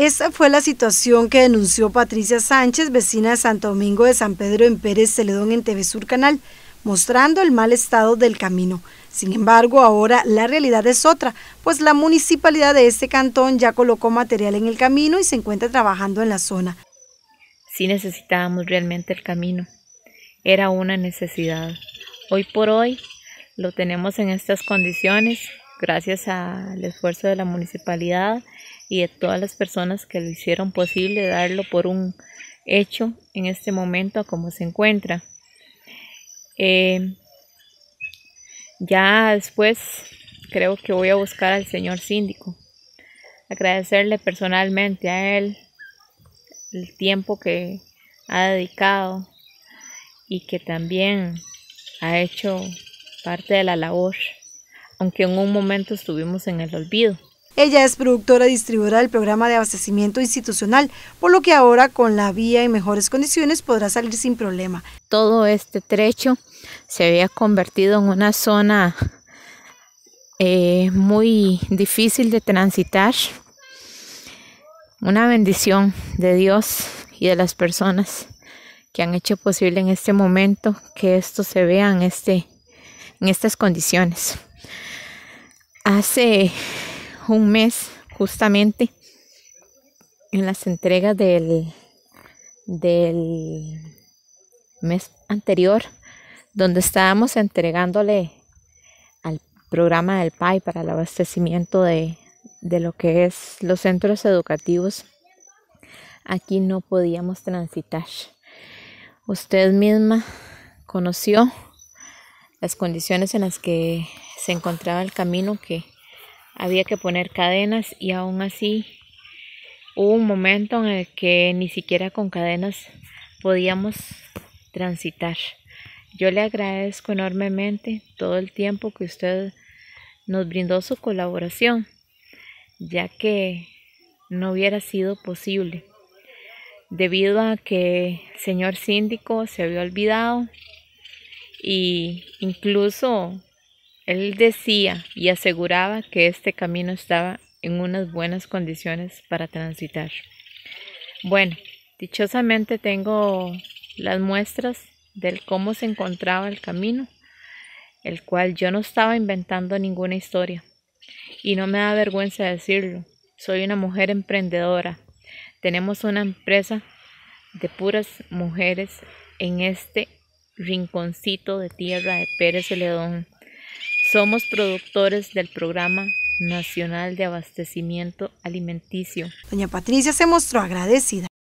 Esta fue la situación que denunció Patricia Sánchez, vecina de Santo Domingo de San Pedro en Pérez Celedón en TV Sur Canal, mostrando el mal estado del camino. Sin embargo, ahora la realidad es otra, pues la municipalidad de este cantón ya colocó material en el camino y se encuentra trabajando en la zona. Sí necesitábamos realmente el camino, era una necesidad. Hoy por hoy lo tenemos en estas condiciones gracias al esfuerzo de la municipalidad y de todas las personas que lo hicieron posible, darlo por un hecho en este momento a como se encuentra. Ya después creo que voy a buscar al señor síndico, agradecerle personalmente a él el tiempo que ha dedicado y que también ha hecho parte de la labor, aunque en un momento estuvimos en el olvido. Ella es productora y distribuidora del programa de abastecimiento institucional, por lo que ahora con la vía en mejores condiciones podrá salir sin problema. Todo este trecho se había convertido en una zona muy difícil de transitar. Una bendición de Dios y de las personas que han hecho posible en este momento que esto se vea en estas condiciones. Hace un mes, justamente, en las entregas del mes anterior, donde estábamos entregándole al programa del PAI para el abastecimiento de lo que es los centros educativos, aquí no podíamos transitar. Usted misma conoció las condiciones en las que se encontraba el camino, que había que poner cadenas y aún así hubo un momento en el que ni siquiera con cadenas podíamos transitar. Yo le agradezco enormemente todo el tiempo que usted nos brindó su colaboración, ya que no hubiera sido posible, debido a que el señor síndico se había olvidado y incluso él decía y aseguraba que este camino estaba en unas buenas condiciones para transitar. Bueno, dichosamente tengo las muestras del cómo se encontraba el camino, el cual yo no estaba inventando ninguna historia y no me da vergüenza decirlo. Soy una mujer emprendedora. Tenemos una empresa de puras mujeres en este rinconcito de tierra de Pérez Celedón. Somos productores del Programa Nacional de Abastecimiento Alimenticio. Doña Patricia se mostró agradecida.